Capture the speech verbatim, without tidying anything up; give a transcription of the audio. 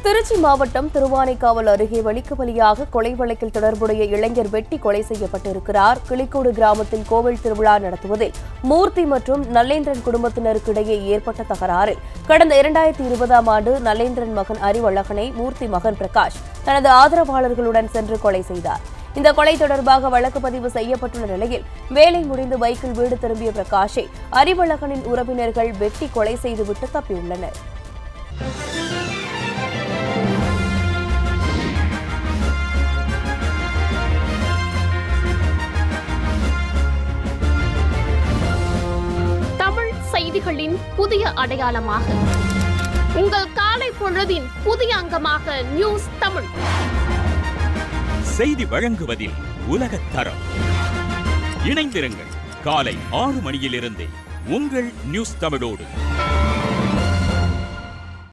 திருச்சி மாவட்டம் திருவானைக்காவல் அருகே வலிக்கு பலியாக கொலை வழக்கில் தொடர்புடைய இளைஞர் வெட்டி கொலை செய்யப்பட்டிருக்கிறார். கிளிக்கூடு கிராமத்தில் கோவில் திருவிழா நடத்துவதில் மூர்த்தி மற்றும் நல்லேந்திரன் குடும்பத்தினருக்கு இடையே ஏற்பட்ட தகராறில் கடந்த இரண்டாயிரத்தி இருபதாம் ஆண்டு நல்லேந்திரன் மகன் அறிவழகனை மூர்த்தி மகன் பிரகாஷ் தனது ஆதரவாளர்களுடன் சென்று கொலை செய்தார். இந்த கொலை தொடர்பாக வழக்கு பதிவு செய்யப்பட்டுள்ள நிலையில் வேலை முடிந்து பைக்கில் வீடு திரும்பிய பிரகாஷை அறிவழகனின் உறவினர்கள் வெட்டி கொலை செய்துவிட்டு தப்பியுள்ளனர். செய்திகளின் புதிய அடையாளமாக உங்கள் காலை பொழுதின் புதிய அங்கமாக நியூஸ் தமிழ் செய்தி வழங்குவதில் உலகத் தரம். இணைந்திருங்கள் காலை ஆறு மணியிலிருந்தே உங்கள் நியூஸ் தமிழோடு.